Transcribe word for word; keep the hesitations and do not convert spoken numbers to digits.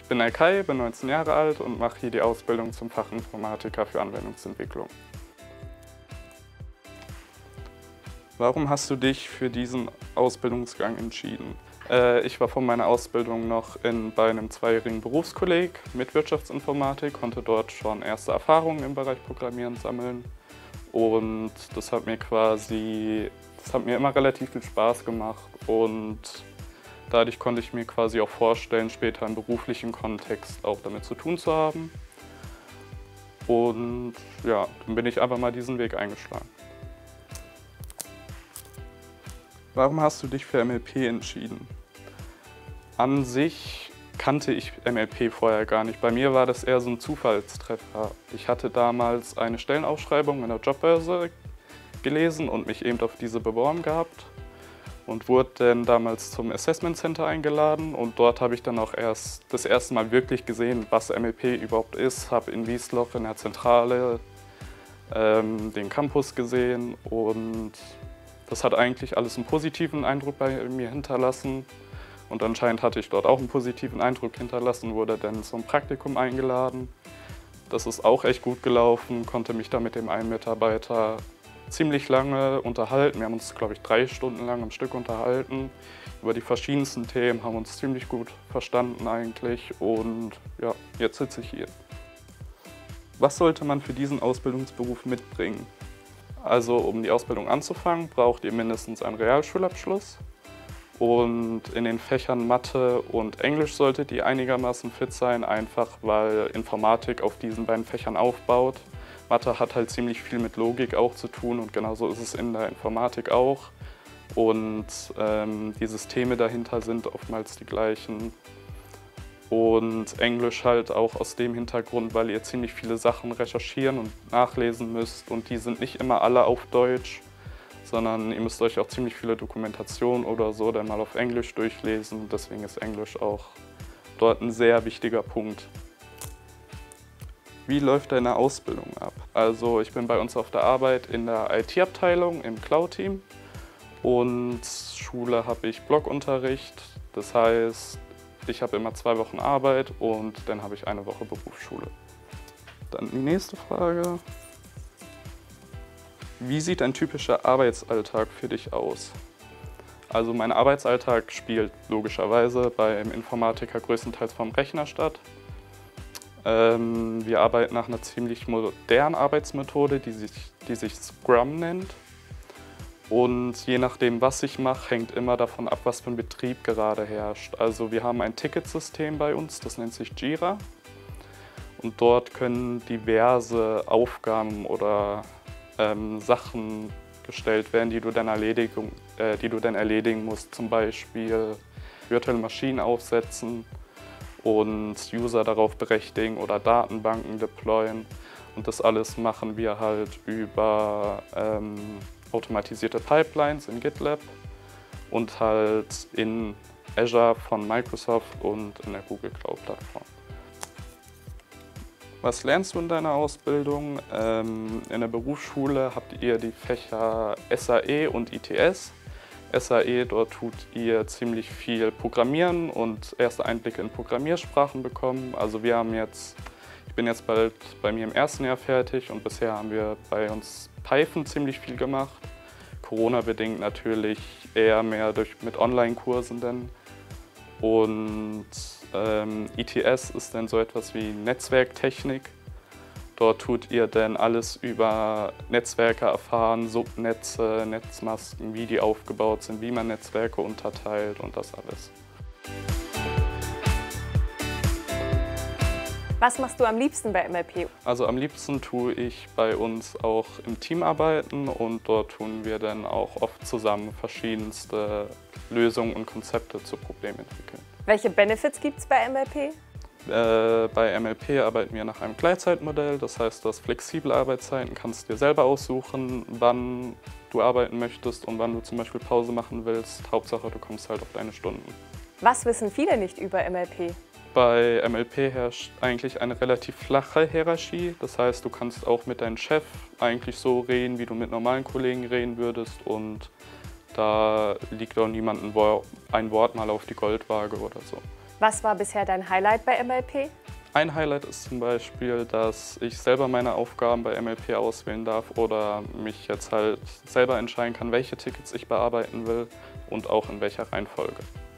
bin Elkay, bin neunzehn Jahre alt und mache hier die Ausbildung zum Fachinformatiker für Anwendungsentwicklung. Warum hast du dich für diesen Ausbildungsgang entschieden? Äh, ich war vor meiner Ausbildung noch in, bei einem zweijährigen Berufskolleg mit Wirtschaftsinformatik, konnte dort schon erste Erfahrungen im Bereich Programmieren sammeln. Und das hat mir quasi, das hat mir immer relativ viel Spaß gemacht und dadurch konnte ich mir quasi auch vorstellen, später im beruflichen Kontext auch damit zu tun zu haben. Und ja, dann bin ich einfach mal diesen Weg eingeschlagen. Warum hast du dich für M L P entschieden? An sich kannte ich M L P vorher gar nicht. Bei mir war das eher so ein Zufallstreffer. Ich hatte damals eine Stellenausschreibung in der Jobbörse gelesen und mich eben auf diese beworben gehabt und wurde dann damals zum Assessment Center eingeladen und dort habe ich dann auch erst das erste Mal wirklich gesehen, was M L P überhaupt ist. Habe in Wiesloch in der Zentrale ähm, den Campus gesehen und das hat eigentlich alles einen positiven Eindruck bei mir hinterlassen. Und anscheinend hatte ich dort auch einen positiven Eindruck hinterlassen, wurde dann zum Praktikum eingeladen. Das ist auch echt gut gelaufen, konnte mich da mit dem einen Mitarbeiter ziemlich lange unterhalten. Wir haben uns, glaube ich, drei Stunden lang am Stück unterhalten über die verschiedensten Themen, haben uns ziemlich gut verstanden eigentlich und ja, jetzt sitze ich hier. Was sollte man für diesen Ausbildungsberuf mitbringen? Also um die Ausbildung anzufangen, braucht ihr mindestens einen Realschulabschluss. Und in den Fächern Mathe und Englisch solltet ihr einigermaßen fit sein, einfach weil Informatik auf diesen beiden Fächern aufbaut. Mathe hat halt ziemlich viel mit Logik auch zu tun und genauso ist es in der Informatik auch. Und ähm, die Systeme dahinter sind oftmals die gleichen. Und Englisch halt auch aus dem Hintergrund, weil ihr ziemlich viele Sachen recherchieren und nachlesen müsst und die sind nicht immer alle auf Deutsch, sondern ihr müsst euch auch ziemlich viele Dokumentationen oder so dann mal auf Englisch durchlesen. Deswegen ist Englisch auch dort ein sehr wichtiger Punkt. Wie läuft deine Ausbildung ab? Also ich bin bei uns auf der Arbeit in der I T-Abteilung im Cloud-Team und Schule habe ich Blockunterricht, das heißt, ich habe immer zwei Wochen Arbeit und dann habe ich eine Woche Berufsschule. Dann die nächste Frage. Wie sieht ein typischer Arbeitsalltag für dich aus? Also mein Arbeitsalltag spielt logischerweise beim Informatiker größtenteils vom Rechner statt. Ähm, wir arbeiten nach einer ziemlich modernen Arbeitsmethode, die sich, die sich Scrum nennt. Und je nachdem, was ich mache, hängt immer davon ab, was für ein Betrieb gerade herrscht. Also wir haben ein Ticketsystem bei uns, das nennt sich Jira. Und dort können diverse Aufgaben oder ähm, Sachen gestellt werden, die du, dann erledigen, äh, die du dann erledigen musst. Zum Beispiel virtuelle Maschinen aufsetzen und User darauf berechtigen oder Datenbanken deployen. Und das alles machen wir halt über ähm, automatisierte Pipelines in GitLab und halt in Azure von Microsoft und in der Google Cloud-Plattform. Was lernst du in deiner Ausbildung? Ähm, in der Berufsschule habt ihr die Fächer S A E und I T S. S A E, dort tut ihr ziemlich viel Programmieren und erste Einblicke in Programmiersprachen bekommen. Also wir haben jetzt, ich bin jetzt bald bei mir im ersten Jahr fertig und bisher haben wir bei uns Python ziemlich viel gemacht. Corona-bedingt natürlich eher mehr durch, mit Online-Kursen denn. Und ähm, I T S ist dann so etwas wie Netzwerktechnik. Dort tut ihr dann alles über Netzwerke erfahren, Subnetze, Netzmasken, wie die aufgebaut sind, wie man Netzwerke unterteilt und das alles. Was machst du am liebsten bei M L P? Also am liebsten tue ich bei uns auch im Team arbeiten und dort tun wir dann auch oft zusammen verschiedenste Lösungen und Konzepte zu Problemen entwickeln. Welche Benefits gibt es bei M L P? Äh, bei M L P arbeiten wir nach einem Gleitzeitmodell, das heißt, du hast flexible Arbeitszeiten, kannst dir selber aussuchen, wann du arbeiten möchtest und wann du zum Beispiel Pause machen willst. Hauptsache, du kommst halt auf deine Stunden. Was wissen viele nicht über M L P? Bei M L P herrscht eigentlich eine relativ flache Hierarchie. Das heißt, du kannst auch mit deinem Chef eigentlich so reden, wie du mit normalen Kollegen reden würdest. Und da liegt auch niemandem ein Wort mal auf die Goldwaage oder so. Was war bisher dein Highlight bei M L P? Ein Highlight ist zum Beispiel, dass ich selber meine Aufgaben bei M L P auswählen darf oder mich jetzt halt selber entscheiden kann, welche Tickets ich bearbeiten will und auch in welcher Reihenfolge.